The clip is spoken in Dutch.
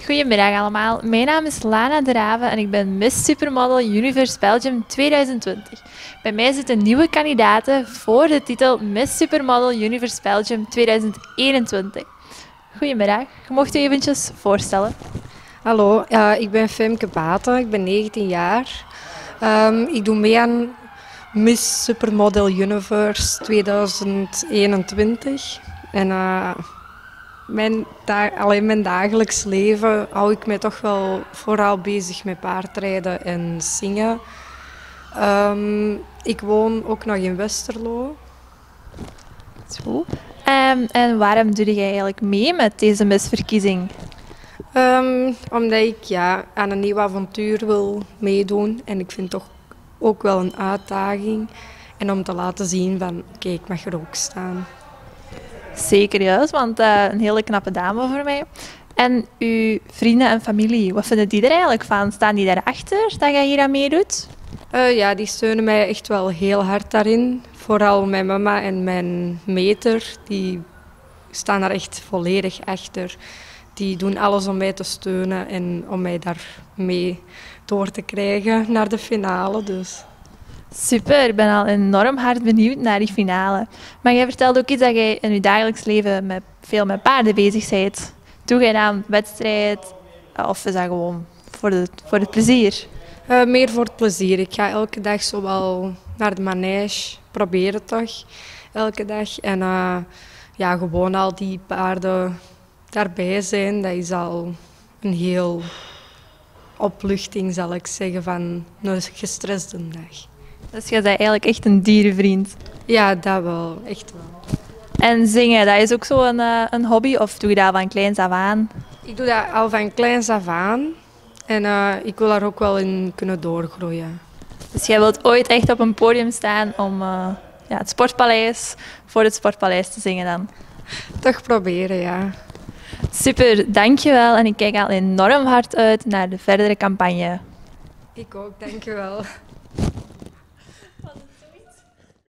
Goedemiddag allemaal, mijn naam is Lana de Rave en ik ben Miss Supermodel Universe Belgium 2020. Bij mij zit een nieuwe kandidaat voor de titel Miss Supermodel Universe Belgium 2021. Goedemiddag, je mocht u eventjes voorstellen. Hallo, ik ben Femke Baten, ik ben 19 jaar. Ik doe mee aan Miss Supermodel Universe 2021. En mijn dagelijks leven hou ik mij toch wel vooral bezig met paardrijden en zingen. Ik woon ook nog in Westerlo. Zo. En waarom doe jij eigenlijk mee met deze misverkiezing? Omdat ik aan een nieuw avontuur wil meedoen en ik vind het toch ook wel een uitdaging. En om te laten zien van, oké, ik mag er ook staan. Zeker juist, want een hele knappe dame voor mij. En uw vrienden en familie, wat vinden die er eigenlijk van? Staan die daarachter dat jij hier aan meedoet? Ja, die steunen mij echt wel heel hard daarin. Vooral mijn mama en mijn meter, die staan daar echt volledig achter. Die doen alles om mij te steunen en om mij daarmee door te krijgen naar de finale. Dus. Super, ik ben al enorm hard benieuwd naar die finale. Maar jij vertelde ook iets dat jij in je dagelijks leven veel met paarden bezig bent. Doe jij dan wedstrijd of is dat gewoon voor het plezier? Meer voor het plezier. Ik ga elke dag zowel naar de manege, proberen toch, elke dag. En gewoon al die paarden daarbij zijn, dat is al een heel opluchting, zal ik zeggen, van een gestreste dag. Dus jij bent eigenlijk echt een dierenvriend. Ja, dat wel, echt wel. En zingen, dat is ook zo een hobby of doe je dat van kleins af aan? Ik doe dat al van kleins af aan en ik wil daar ook wel in kunnen doorgroeien. Dus jij wilt ooit echt op een podium staan om het Sportpaleis, voor het Sportpaleis te zingen dan? Toch proberen, ja. Super, dankjewel en ik kijk al enorm hard uit naar de verdere campagne. Ik ook, dankjewel.